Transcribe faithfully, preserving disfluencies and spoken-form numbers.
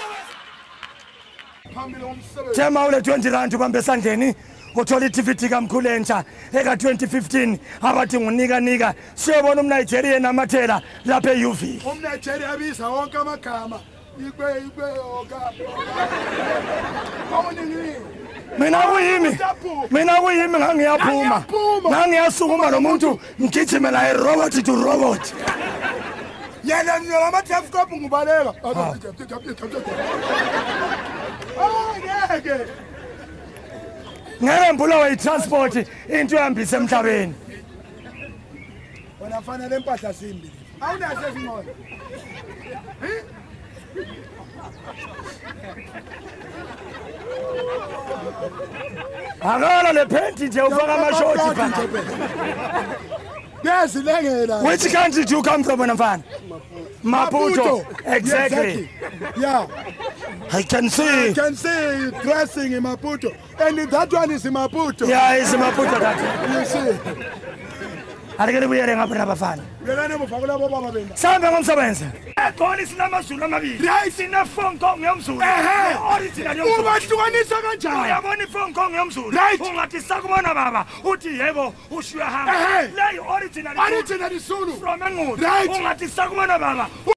Tema ule twenty rand ubambe sandleni uthola itiviti kaMkhulentsha eka twenty fifteen abathi ngunika nika siyobona umNigeria namathela lapha eU V. UmNigeria abiza wonke amagama ikwe ikwe oka. Awunini. Mina kuyimi. Mina kuyimi ngangiyaphuma. Ngangiyasukuma lo muntu ngigijimela i-robot to robot. Yena noma telescope ngubaleka. Oh ngeke. Ngeke mbulawa i-transport into ehambisa emhlabeni. Wena fanele impahla simbi. Awunazo ezingqondo. Eh? Akala le penti nje ufaka amashoti pha. Yes, lengela. Which country do you come from, mfana? Maputo. Exactly. Yeah. I can see. I can see dressing in Maputo. And that one is in Maputo. Yeah, it's in Maputo that. You see. Arigere buyere ngapha bafana. Belane mufakula boba mabenda. Sambe ngomsebenze. Ekhona sinamazulu amabili. Sina phone call ngiyomzulu. Ehe. Original yomzulu. Ubahlukanisa kanjani? Uyabona iphone call ngiyomzulu. Ungathi sakubona baba uthi yebo ushiya hamba. Le original. Original isulu. From Engudi. Right. Ungathi sakubona baba.